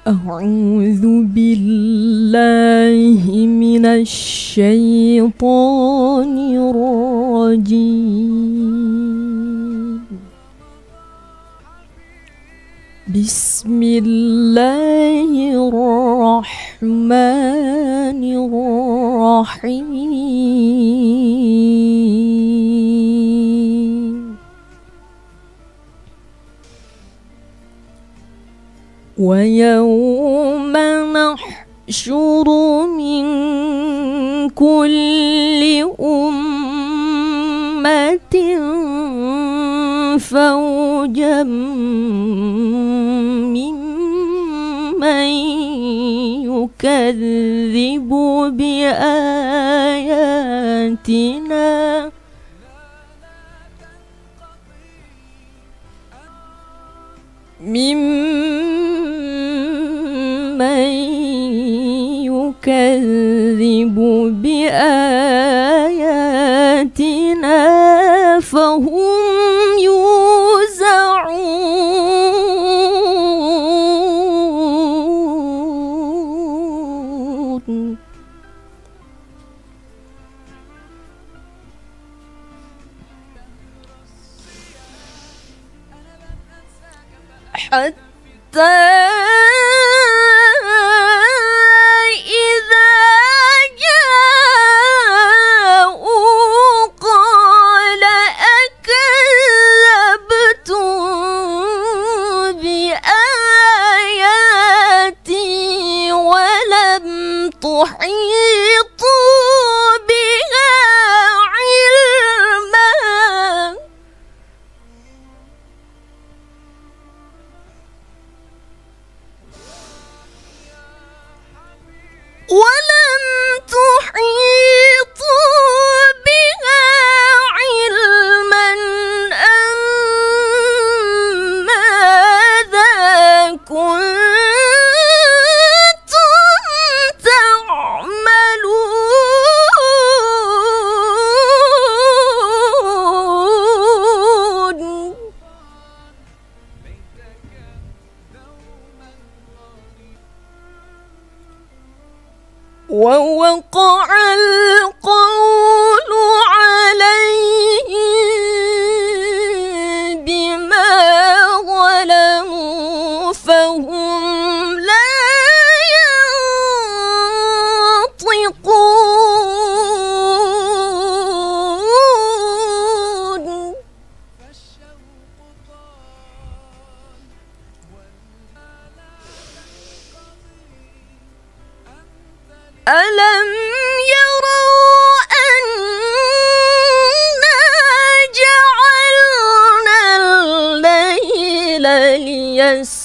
أعوذ بالله من الشيطان الرجيم. بسم الله الرحمن الرحيم. ويوم نحشر من كل أمة فوجا ممن يكذب بآياتنا فهم يوزعون. حتى إذا جاءوا قال أكذبتم بآياتي ولم تحيطوا بها علما أم ماذا كنتم تعملون. ووقع القول عليهم بما ظلموا فهم لا ينطقون. ألم يروا أنا جعلنا الليل ليسكنوا